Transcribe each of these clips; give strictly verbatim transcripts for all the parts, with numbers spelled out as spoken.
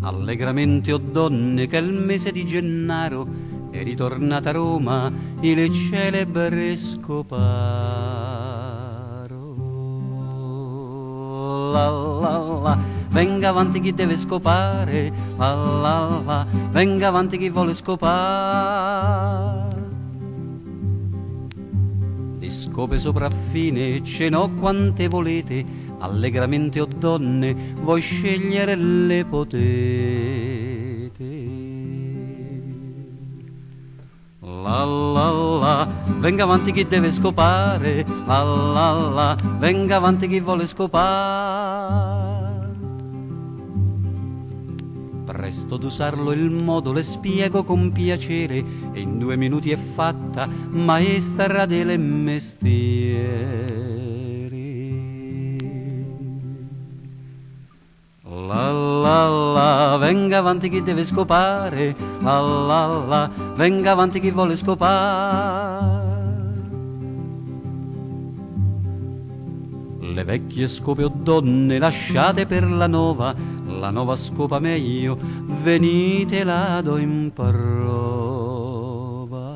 Allegramente, o donne, che il mese di Gennaro è ritornata a Roma il celebre Scoparo. La la la, venga avanti chi deve scopare, la la la, venga avanti chi vuole scopare. Di scope sopraffine ce n'ho quante volete, allegramente, o donne, voi scegliere le potete. La la la, venga avanti chi deve scopare, la la la, venga avanti chi vuole scopare. Presto d'usarlo il modo le spiego con piacere, e in due minuti è fatta maestra del mestiere. La la la, venga avanti chi deve scopare, la la la, venga avanti chi vuole scopare. Le vecchie scope, o donne, lasciate per la nuova, la nuova scopa meglio, venite la do in prova.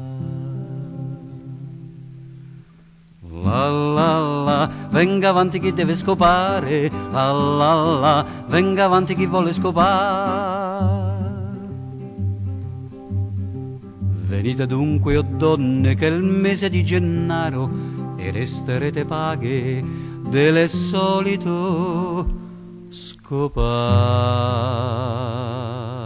La la la, venga avanti chi deve scopare, la la la, venga avanti chi vuole scopare. Venite dunque, o donne, che il mese di Gennaro e resterete paghe del solito scopare.